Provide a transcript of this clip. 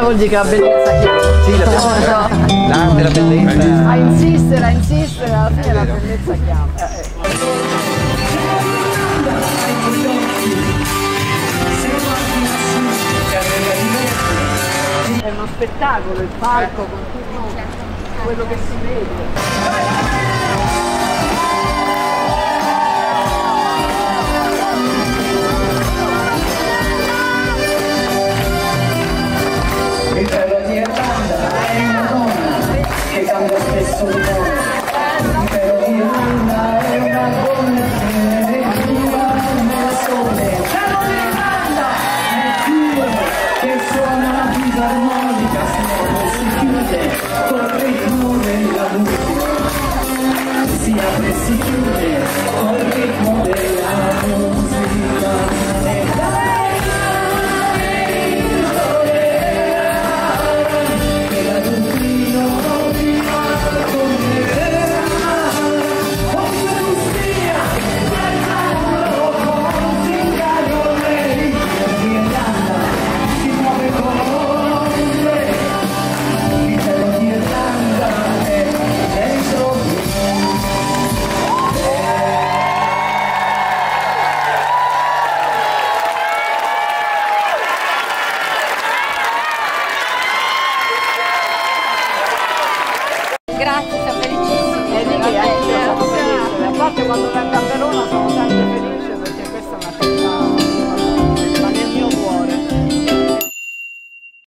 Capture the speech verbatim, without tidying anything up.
oggi che la bellezza chiama. Sì, la bellezza. L'arte, la bellezza. A insistere, a insistere, alla fine la bellezza chiama. Eh, eh. È uno spettacolo, il palco con tutto quello che si vede. Il treno di Irlanda è una donna che cambia spesso di nome. Il treno di Irlanda